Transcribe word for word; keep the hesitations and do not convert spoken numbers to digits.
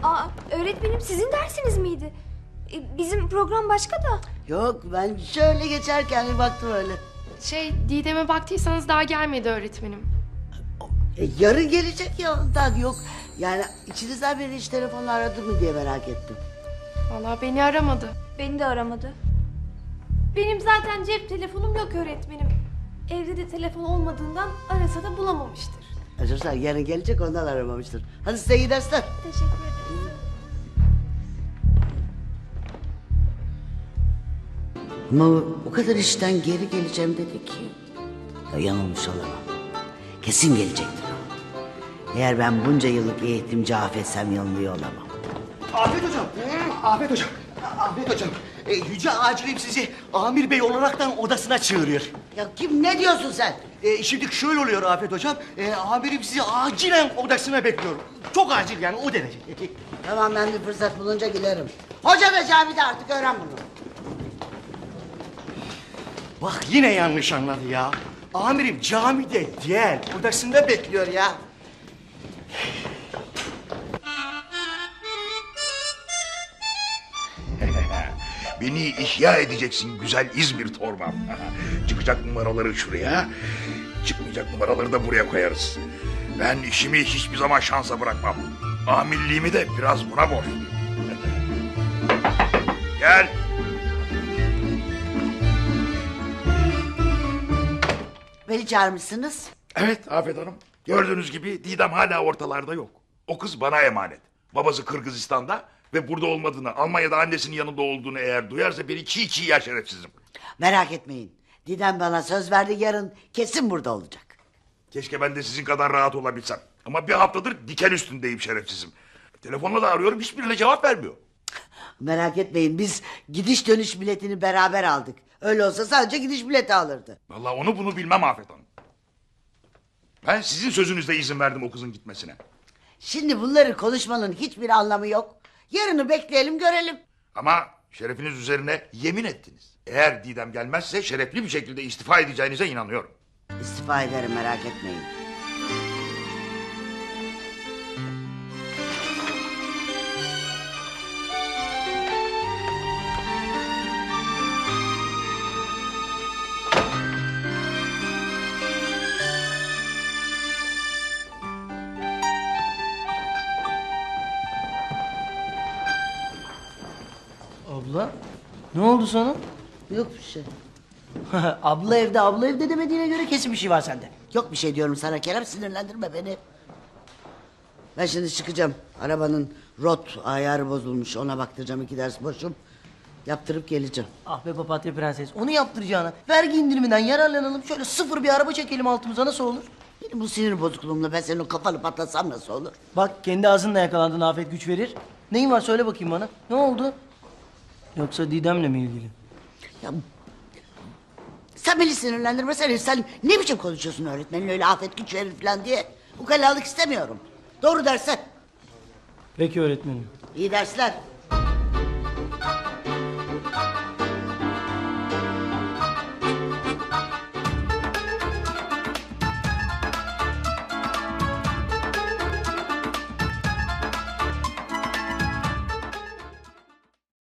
Aa, öğretmenim sizin dersiniz miydi? E, bizim program başka da. Yok, ben şöyle geçerken bir baktım öyle. Şey, Didem'e baktıysanız daha gelmedi öğretmenim. E, yarın gelecek ya ondan. Yok yani içinizden biri hiç telefonla aradı mı diye merak ettim. Vallahi beni aramadı. Beni de aramadı. Benim zaten cep telefonum yok öğretmenim. Evde de telefon olmadığından arasa da bulamamıştır. Acaba yarın gelecek ondan aramamıştır. Hadi size iyi dersler. Teşekkür ederim. Ama o kadar işten geri geleceğim dedi ki. Ya yanılmış olamam. Kesin gelecektir o. Eğer ben bunca yıllık eğitimci affetsem yanılıyor olamam. Afet hocam. Afet hocam. Afet hocam. E, Yüce Acilim sizi Amir Bey olaraktan odasına çağırıyor. Ya kim, ne diyorsun sen? E, şimdi şöyle oluyor Afet hocam. E, amirim sizi acilen odasına bekliyor. Çok acil yani o derece. Tamam, ben bir fırsat bulunca giderim. Hoca ve camide artık öğren bunu. Bak yine yanlış anladı ya. Amirim camide değil, odasında bekliyor ya. Beni ihya edeceksin güzel İzmir torbam. Çıkacak numaraları şuraya, çıkmayacak numaraları da buraya koyarız. Ben işimi hiçbir zaman şansa bırakmam. Amirliğimi de biraz buna borçluyum. Gel. Beni çağırmışsınız. Evet Afet Hanım. Gördüğünüz gibi Didem hala ortalarda yok. O kız bana emanet. Babası Kırgızistan'da ve burada olmadığını, Almanya'da annesinin yanında olduğunu eğer duyarsa beni çiğ çiğ yer şerefsizim. Merak etmeyin. Didem bana söz verdi, yarın kesin burada olacak. Keşke ben de sizin kadar rahat olabilsem. Ama bir haftadır diken üstündeyim şerefsizim. Telefonla da arıyorum, hiçbirine cevap vermiyor. Merak etmeyin, biz gidiş dönüş biletini beraber aldık. Öyle olsa sadece gidiş bileti alırdı. Vallahi onu bunu bilmem Afet Hanım. Ben sizin sözünüzle izin verdim o kızın gitmesine. Şimdi bunları konuşmanın hiçbir anlamı yok. Yarını bekleyelim, görelim. Ama şerefiniz üzerine yemin ettiniz. Eğer Didem gelmezse şerefli bir şekilde istifa edeceğinize inanıyorum. İstifa ederim, merak etmeyin. Abla, ne oldu sana? Yok bir şey. Abla evde, abla evde demediğine göre kesin bir şey var sende. Yok bir şey diyorum sana Kerem, sinirlendirme beni. Ben şimdi çıkacağım. Arabanın rot ayarı bozulmuş, ona baktıracağım, iki ders boşum. Yaptırıp geleceğim. Ah be papatya prenses, onu yaptıracağına vergi indiriminden yararlanalım, şöyle sıfır bir araba çekelim altımıza, nasıl olur? Benim bu sinir bozukluğumla ben senin o kafanı patlatsam nasıl olur? Bak kendi ağzınla yakalandın, afet güç verir. Neyin var söyle bakayım bana, ne oldu? Yoksa Didem'le mi ilgili? Ya, sen beni sinirlendirmesene, sen ne biçim konuşuyorsun öğretmenin öyle afet güç verir falan diye. Ukalalık istemiyorum. Doğru dersen. Peki öğretmenim. İyi dersler.